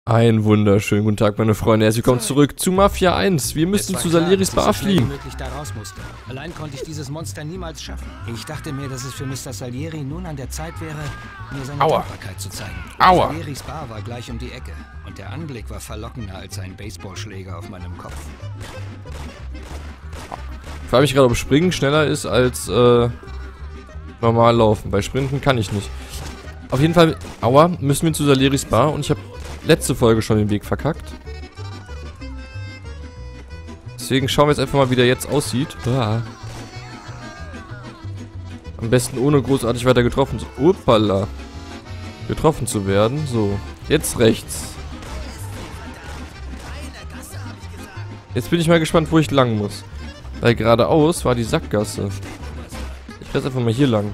Einen wunderschönen guten Tag, meine Freunde. Herzlich willkommen zurück zu Mafia 1. Wir müssen zu Saleris Bar fliehen. Allein konnte ich dieses Monster niemals schaffen. Ich dachte mir, dass es für Mr. Salieri nun an der Zeit wäre, mir seine Dankbarkeit zu zeigen. Aua. Saleris Bar war gleich um die Ecke und der Anblick war verlockender als ein Baseballschläger auf meinem Kopf. Ich frage mich gerade, ob Springen schneller ist als normal laufen. Bei Sprinten kann ich nicht. Auf jeden Fall, aua, müssen wir zu Saleris Bar und ich habe letzte Folge schon den Weg verkackt. Deswegen schauen wir jetzt einfach mal, wie der jetzt aussieht. Ah. Am besten ohne großartig weiter getroffen zu werden. So, jetzt rechts. Jetzt bin ich mal gespannt, wo ich lang muss. Weil geradeaus war die Sackgasse. Ich werde einfach mal hier lang.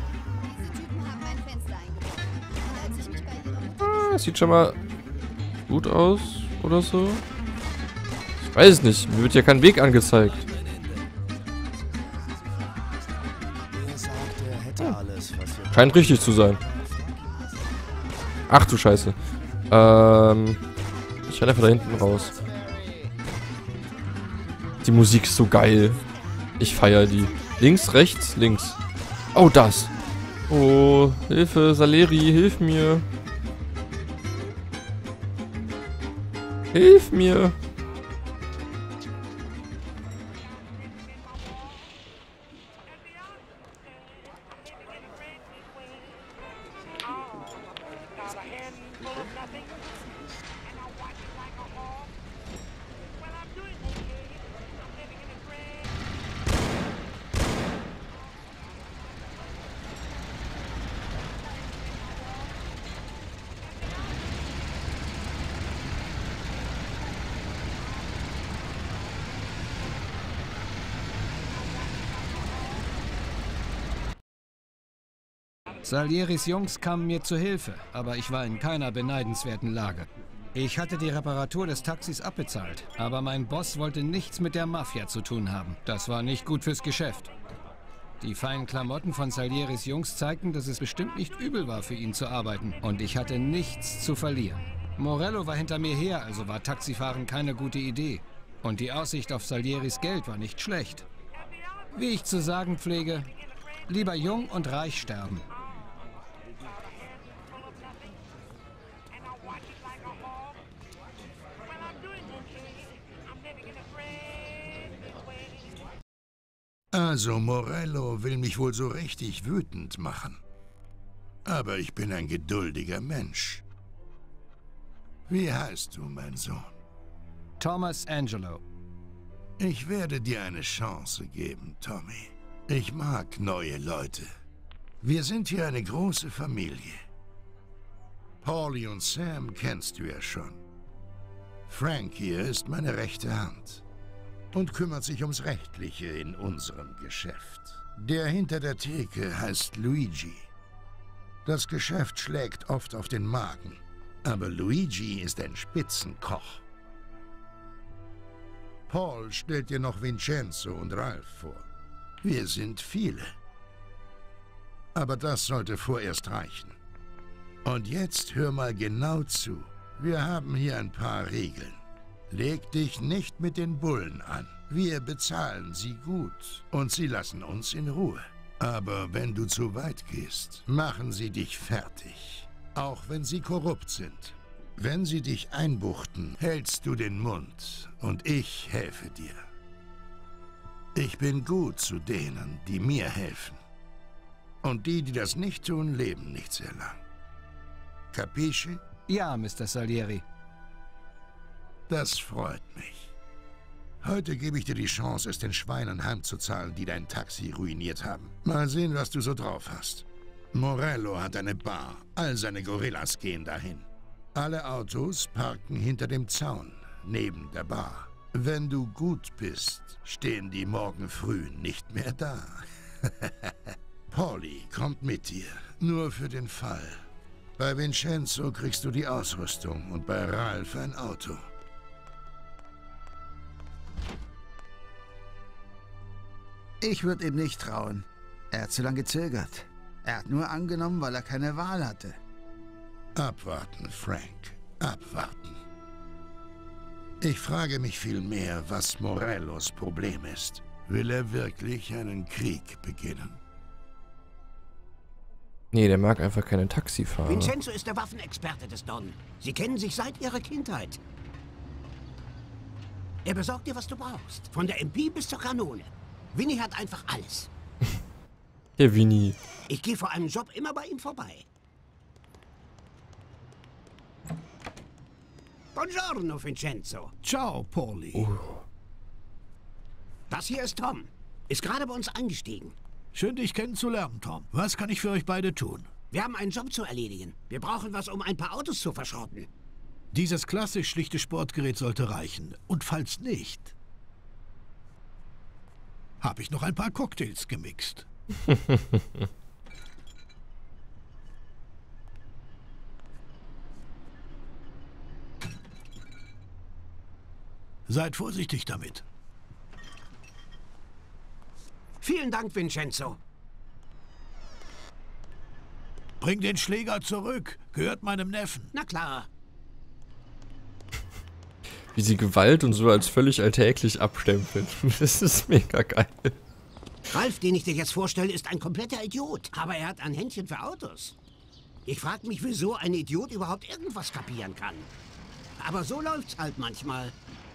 Ah, sieht schon mal gut aus oder so. Ich weiß es nicht. Mir wird ja kein Weg angezeigt. Scheint richtig zu sein. Ach du Scheiße. Ich renne einfach da hinten raus. Die Musik ist so geil. Ich feiere die. Links, rechts, links. Oh, das. Oh, Hilfe, Saleri, hilf mir. Hilf mir. Salieris Jungs kamen mir zu Hilfe, aber ich war in keiner beneidenswerten Lage. Ich hatte die Reparatur des Taxis abbezahlt, aber mein Boss wollte nichts mit der Mafia zu tun haben. Das war nicht gut fürs Geschäft. Die feinen Klamotten von Salieris Jungs zeigten, dass es bestimmt nicht übel war, für ihn zu arbeiten. Und ich hatte nichts zu verlieren. Morello war hinter mir her, also war Taxifahren keine gute Idee. Und die Aussicht auf Salieris Geld war nicht schlecht. Wie ich zu sagen pflege, lieber jung und reich sterben. Also, Morello will mich wohl so richtig wütend machen. Aber ich bin ein geduldiger Mensch. Wie heißt du, mein Sohn? Thomas Angelo. Ich werde dir eine Chance geben, Tommy. Ich mag neue Leute. Wir sind hier eine große Familie. Paulie und Sam kennst du ja schon. Frank hier ist meine rechte Hand und kümmert sich ums Rechtliche in unserem Geschäft. Der hinter der Theke heißt Luigi. Das Geschäft schlägt oft auf den Magen, aber Luigi ist ein Spitzenkoch. Paul stellt dir noch Vincenzo und Ralph vor. Wir sind viele. Aber das sollte vorerst reichen. Und jetzt hör mal genau zu. Wir haben hier ein paar Regeln. Leg dich nicht mit den Bullen an. Wir bezahlen sie gut und sie lassen uns in Ruhe. Aber wenn du zu weit gehst, machen sie dich fertig. Auch wenn sie korrupt sind. Wenn sie dich einbuchten, hältst du den Mund und ich helfe dir. Ich bin gut zu denen, die mir helfen. Und die, die das nicht tun, leben nicht sehr lang. Capisce? Ja, Mr. Salieri. Das freut mich. Heute gebe ich dir die Chance, es den Schweinen heimzuzahlen, die dein Taxi ruiniert haben. Mal sehen, was du so drauf hast. Morello hat eine Bar. All seine Gorillas gehen dahin. Alle Autos parken hinter dem Zaun, neben der Bar. Wenn du gut bist, stehen die morgen früh nicht mehr da. Paulie kommt mit dir, nur für den Fall. Bei Vincenzo kriegst du die Ausrüstung und bei Ralph ein Auto. Ich würde ihm nicht trauen. Er hat zu lange gezögert. Er hat nur angenommen, weil er keine Wahl hatte. Abwarten, Frank. Abwarten. Ich frage mich vielmehr, was Morellos Problem ist. Will er wirklich einen Krieg beginnen? Nee, der mag einfach keine Taxifahrer. Vincenzo ist der Waffenexperte des Don. Sie kennen sich seit ihrer Kindheit. Er besorgt dir, was du brauchst. Von der MP bis zur Kanone. Vinny hat einfach alles. Der Vinny. Ich gehe vor einem Job immer bei ihm vorbei. Buongiorno, Vincenzo. Ciao, Pauli. Das hier ist Tom. Ist gerade bei uns eingestiegen. Schön, dich kennenzulernen, Tom. Was kann ich für euch beide tun? Wir haben einen Job zu erledigen. Wir brauchen was, um ein paar Autos zu verschrotten. Dieses klassisch schlichte Sportgerät sollte reichen. Und falls nicht, habe ich noch ein paar Cocktails gemixt. Seid vorsichtig damit. Vielen Dank, Vincenzo. Bring den Schläger zurück. Gehört meinem Neffen. Na klar. Wie sie Gewalt und so als völlig alltäglich abstempeln. Das ist mega geil. Ralf, den ich dir jetzt vorstelle, ist ein kompletter Idiot. Aber er hat ein Händchen für Autos. Ich frage mich, wieso ein Idiot überhaupt irgendwas kapieren kann. Aber so läuft's halt manchmal.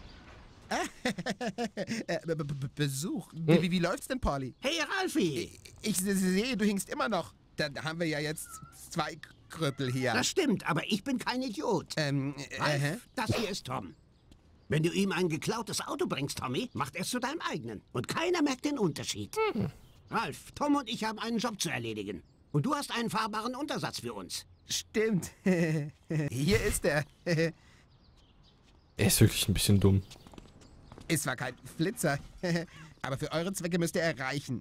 Besuch. Wie läuft's denn, Pauli? Hey, Ralfi! Ich sehe, du hinkst immer noch. Dann haben wir ja jetzt 2 Krüppel hier. Das stimmt, aber ich bin kein Idiot. Ralf, das hier ist Tom. Wenn du ihm ein geklautes Auto bringst, Tommy, macht er es zu deinem eigenen. Und keiner merkt den Unterschied. Ralf, Tom und ich haben einen Job zu erledigen. Und du hast einen fahrbaren Untersatz für uns. Stimmt. Hier ist er. Er ist wirklich ein bisschen dumm. Ist zwar kein Flitzer, aber für eure Zwecke müsst ihr erreichen.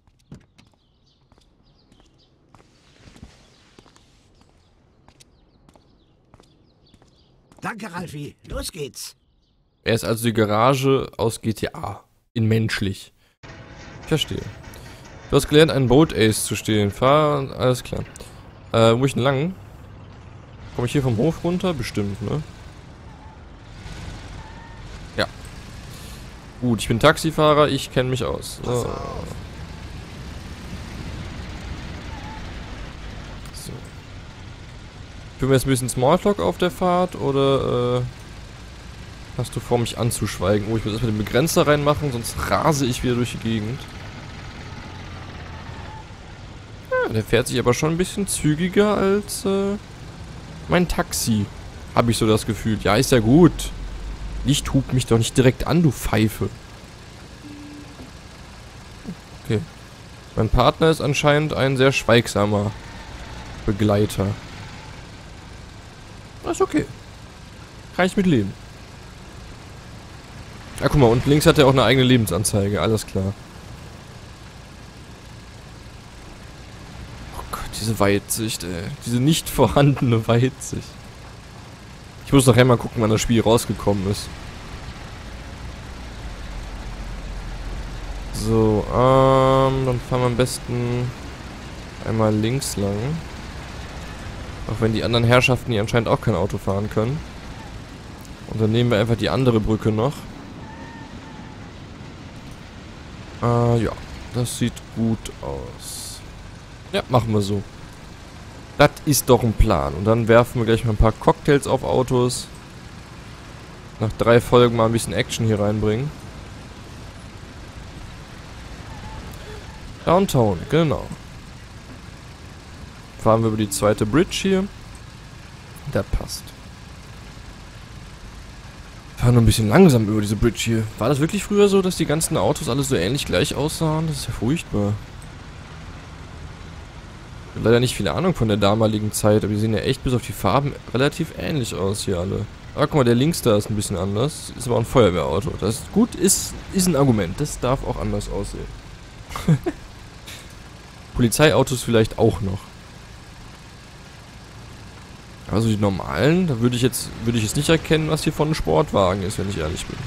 Danke, Ralfi. Los geht's. Er ist also die Garage aus GTA. In menschlich. Ich verstehe. Du hast gelernt, einen Boat Ace zu stehlen. Fahr, alles klar. Wo ich denn lang? Komme ich hier vom Hof runter? Bestimmt, ne? Ja. Gut, ich bin Taxifahrer, ich kenne mich aus. So. Führen wir jetzt ein bisschen Smalltalk auf der Fahrt oder hast du vor, mich anzuschweigen? Oh, ich muss erstmal den Begrenzer reinmachen, sonst rase ich wieder durch die Gegend. Ja, der fährt sich aber schon ein bisschen zügiger als mein Taxi. Habe ich so das Gefühl. Ja, ist ja gut. Nicht hub mich doch nicht direkt an, du Pfeife. Okay. Mein Partner ist anscheinend ein sehr schweigsamer Begleiter. Das ist okay. Kann ich mit leben. Ja, guck mal, und links hat er auch eine eigene Lebensanzeige. Alles klar. Oh Gott, diese Weitsicht, ey. Diese nicht vorhandene Weitsicht. Ich muss nachher mal gucken, wann das Spiel rausgekommen ist. So, dann fahren wir am besten einmal links lang. Auch wenn die anderen Herrschaften hier anscheinend auch kein Auto fahren können. Und dann nehmen wir einfach die andere Brücke noch. Ja, das sieht gut aus. Ja, machen wir so. Das ist doch ein Plan. Und dann werfen wir gleich mal ein paar Cocktails auf Autos. Nach 3 Folgen mal ein bisschen Action hier reinbringen. Downtown, genau. Fahren wir über die zweite Bridge hier. Das passt. Fahren nur ein bisschen langsam über diese Bridge hier. War das wirklich früher so, dass die ganzen Autos alle so ähnlich gleich aussahen? Das ist ja furchtbar. Ich habe leider nicht viel Ahnung von der damaligen Zeit, aber die sehen ja echt bis auf die Farben relativ ähnlich aus hier alle. Aber guck mal, der links da ist ein bisschen anders. Ist aber auch ein Feuerwehrauto. Das ist gut, ist ein Argument. Das darf auch anders aussehen. Polizeiautos vielleicht auch noch. Also die normalen, da würde ich jetzt nicht erkennen, was hier von einem Sportwagen ist, wenn ich ehrlich bin.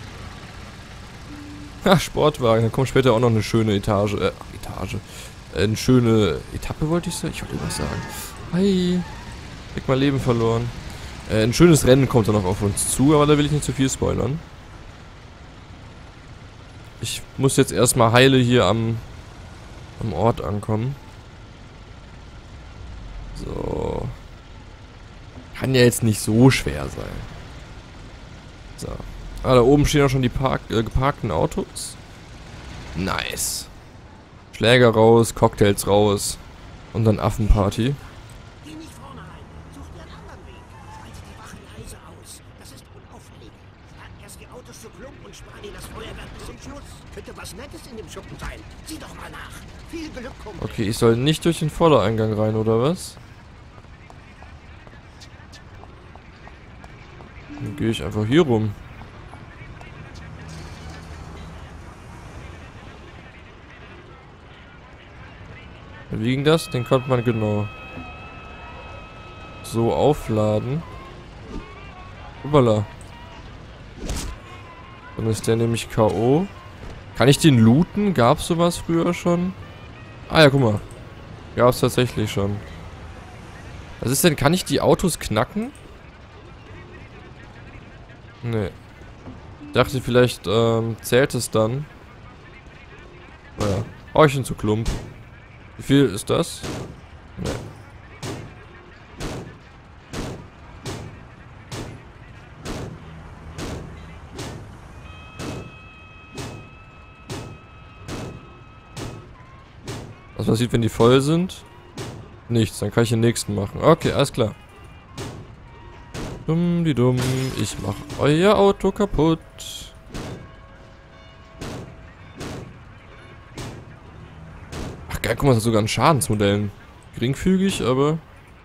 Ha, Sportwagen, da kommt später auch noch eine schöne eine schöne Etappe wollte ich sagen. Ich wollte was sagen. Hi. Ich hab mal Leben verloren. Ein schönes Rennen kommt da noch auf uns zu, aber da will ich nicht zu viel spoilern. Ich muss jetzt erstmal heile hier am Ort ankommen. So. Kann ja jetzt nicht so schwer sein. So. Ah, da oben stehen auch schon die geparkten Autos. Nice. Schläger raus, Cocktails raus. Und dann Affenparty. Geh nicht vorne rein. Such dir einen anderen Weg. Schalte die Wache leise aus. Das ist unauffällig. Schlag erst die Autos zu Klump und spar dir das Feuerwerk bis zum Schluss. Könnte was Nettes in dem Schuppen sein. Sieh doch mal nach. Viel Glück, Kumpel. Okay, ich soll nicht durch den Vordereingang rein, oder was? Dann gehe ich einfach hier rum. Wie ging das? Den konnte man genau so aufladen. Hoppala. Dann ist der nämlich K.O. Kann ich den looten? Gab's sowas früher schon? Ah ja, guck mal. Gab's tatsächlich schon. Was ist denn? Kann ich die Autos knacken? Nee. Dachte vielleicht, zählt es dann. Naja. Horchen zu Klump. Wie viel ist das? Nee. Was passiert, wenn die voll sind? Nichts, dann kann ich den nächsten machen. Okay, alles klar. Dumm, die dumm. Ich mach euer Auto kaputt. Ach geil, guck mal, das hat sogar ein Schadensmodell. Geringfügig, aber...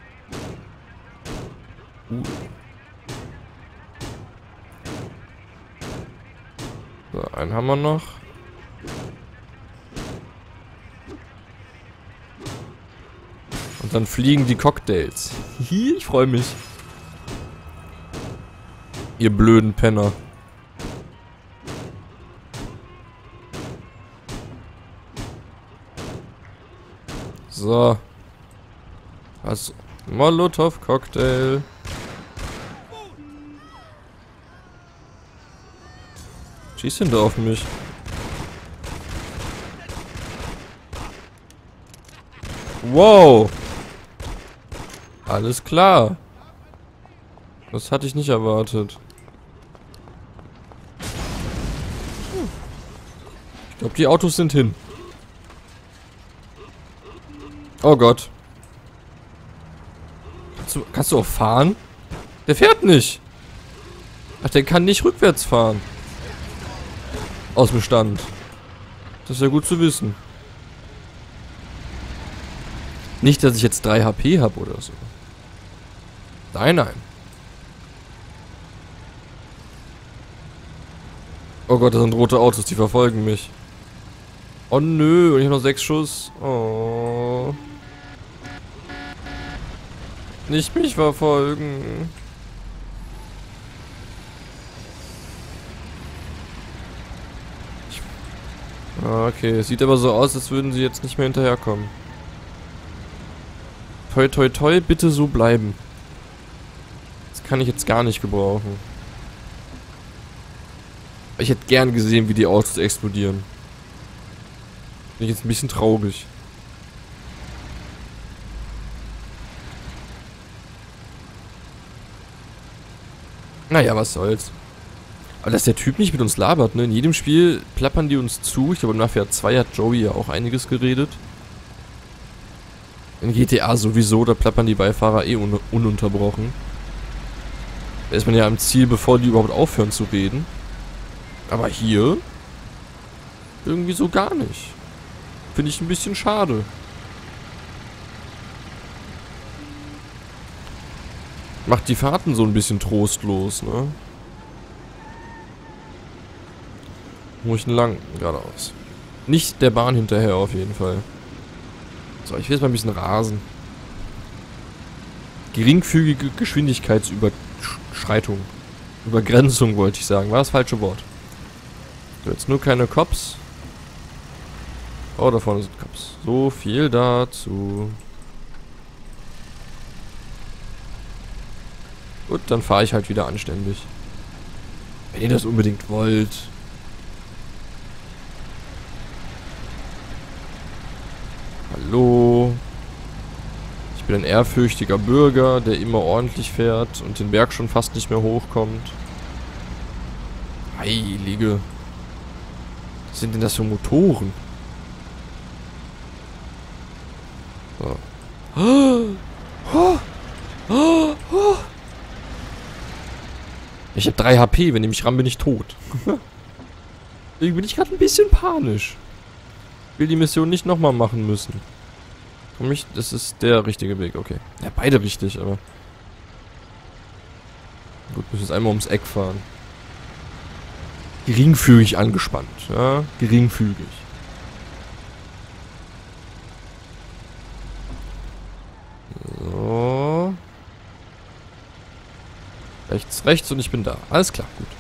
So, einen haben wir noch. Und dann fliegen die Cocktails. Hihi, ich freue mich. Ihr blöden Penner. So. Also, Molotow-Cocktail. Schieß denn da auf mich? Wow. Alles klar. Das hatte ich nicht erwartet. Ich glaube, die Autos sind hin. Oh Gott. Kannst du auch fahren? Der fährt nicht. Ach, der kann nicht rückwärts fahren. Aus dem Stand. Das ist ja gut zu wissen. Nicht, dass ich jetzt 3 HP habe oder so. Nein, nein. Oh Gott, das sind rote Autos, die verfolgen mich. Oh nö, und ich habe noch 6 Schuss. Oh. Nicht mich verfolgen. Okay, es sieht aber so aus, als würden sie jetzt nicht mehr hinterherkommen. Toi toi toi, bitte so bleiben. Das kann ich jetzt gar nicht gebrauchen. Ich hätte gern gesehen, wie die Autos explodieren. Bin ich jetzt ein bisschen traurig. Naja, was soll's. Aber dass der Typ nicht mit uns labert, ne? In jedem Spiel plappern die uns zu. Ich glaube, in Mafia 2 hat Joey ja auch einiges geredet. In GTA sowieso, da plappern die Beifahrer eh ununterbrochen. Da ist man ja am Ziel, bevor die überhaupt aufhören zu reden. Aber hier irgendwie so gar nicht. Finde ich ein bisschen schade. Macht die Fahrten so ein bisschen trostlos, ne? Wo ich lang? Geradeaus. Nicht der Bahn hinterher auf jeden Fall. So, ich will jetzt mal ein bisschen rasen. Geringfügige Geschwindigkeitsüberschreitung. Übergrenzung wollte ich sagen. War das falsche Wort. So, jetzt nur keine Cops. Oh, da vorne sind Cops. So viel dazu. Gut, dann fahre ich halt wieder anständig. Wenn ihr das unbedingt wollt. Hallo. Ich bin ein ehrfürchtiger Bürger, der immer ordentlich fährt und den Berg schon fast nicht mehr hochkommt. Heilige. Was sind denn das für Motoren? So. Ich habe 3 HP, wenn die mich rammen, bin ich tot. Deswegen bin ich gerade ein bisschen panisch. Ich will die Mission nicht nochmal machen müssen. Für mich, das ist der richtige Weg, okay. Ja, beide richtig, aber... Gut, müssen jetzt einmal ums Eck fahren. Geringfügig angespannt, ja, geringfügig. So. Rechts, rechts und ich bin da. Alles klar, gut.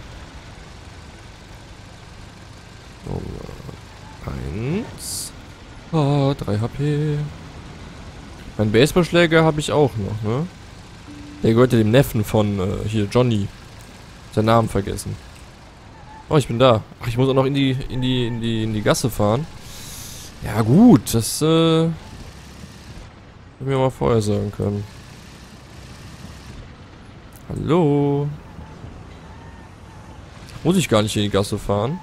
So, 1. Ah, 3 HP. Mein Baseballschläger habe ich auch noch, ne? Der gehört ja dem Neffen von, hier, Johnny. Seinen Namen vergessen. Oh, ich bin da. Ach, ich muss auch noch in die Gasse fahren. Ja, gut, das, hätte ich mir mal vorher sagen können. Hallo? Muss ich gar nicht in die Gasse fahren?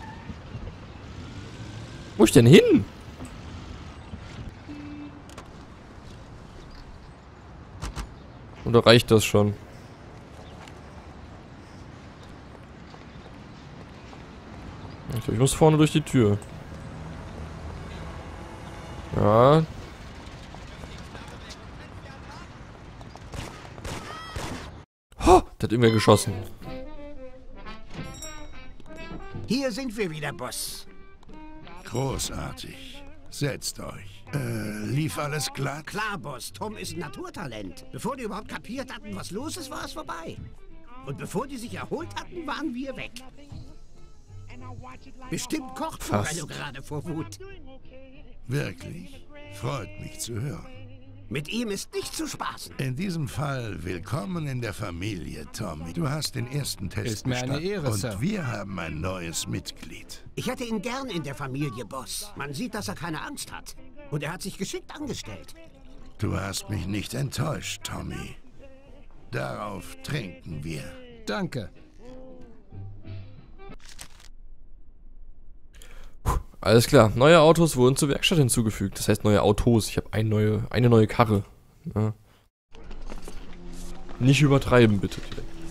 Wo ich denn hin? Oder reicht das schon? Ich glaube, ich muss vorne durch die Tür. Ja. Oh, der hat irgendwer geschossen. Hier sind wir wieder, Boss. Großartig. Setzt euch. Lief alles glatt? Klar, Boss. Tom ist ein Naturtalent. Bevor die überhaupt kapiert hatten, was los ist, war es vorbei. Und bevor die sich erholt hatten, waren wir weg. Bestimmt kocht Forello gerade vor Wut. Wirklich? Freut mich zu hören. Mit ihm ist nicht zu spaßen. In diesem Fall willkommen in der Familie, Tommy. Du hast den ersten Test Ist mir eine Ehre, und Sir. wir haben ein neues Mitglied. Ich hätte ihn gern in der Familie, Boss. Man sieht, dass er keine Angst hat. Und er hat sich geschickt angestellt. Du hast mich nicht enttäuscht, Tommy. Darauf trinken wir. Danke. Alles klar, neue Autos wurden zur Werkstatt hinzugefügt. Das heißt neue Autos. Ich habe eine neue Karre. Ja. Nicht übertreiben, bitte.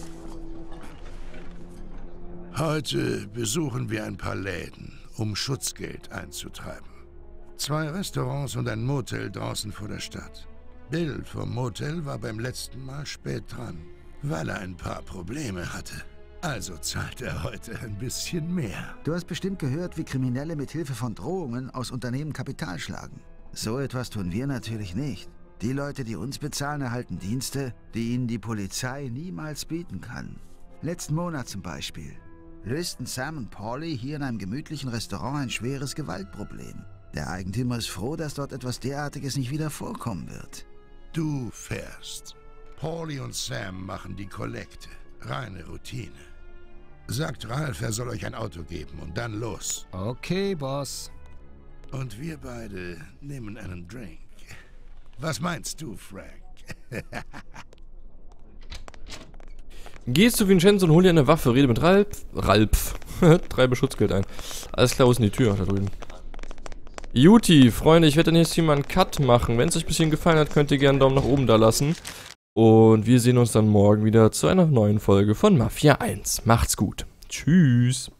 Heute besuchen wir ein paar Läden, um Schutzgeld einzutreiben. 2 Restaurants und ein Motel draußen vor der Stadt. Bill vom Motel war beim letzten Mal spät dran, weil er ein paar Probleme hatte. Also zahlt er heute ein bisschen mehr. Du hast bestimmt gehört, wie Kriminelle mit Hilfe von Drohungen aus Unternehmen Kapital schlagen. So etwas tun wir natürlich nicht. Die Leute, die uns bezahlen, erhalten Dienste, die ihnen die Polizei niemals bieten kann. Letzten Monat zum Beispiel lösten Sam und Paulie hier in einem gemütlichen Restaurant ein schweres Gewaltproblem. Der Eigentümer ist froh, dass dort etwas derartiges nicht wieder vorkommen wird. Du fährst. Paulie und Sam machen die Kollekte. Reine Routine. Sagt Ralph, er soll euch ein Auto geben und dann los. Okay, Boss. Und wir beide nehmen einen Drink. Was meinst du, Frank? Geh zu Vincenzo und hol dir eine Waffe. Rede mit Ralph. Treibe Schutzgeld ein. Alles klar, wo ist denn die Tür? Da drüben. Juti, Freunde, ich werde dann jetzt hier mal einen Cut machen. Wenn es euch ein bisschen gefallen hat, könnt ihr gerne einen Daumen nach oben da lassen. Und wir sehen uns dann morgen wieder zu einer neuen Folge von Mafia 1. Macht's gut. Tschüss.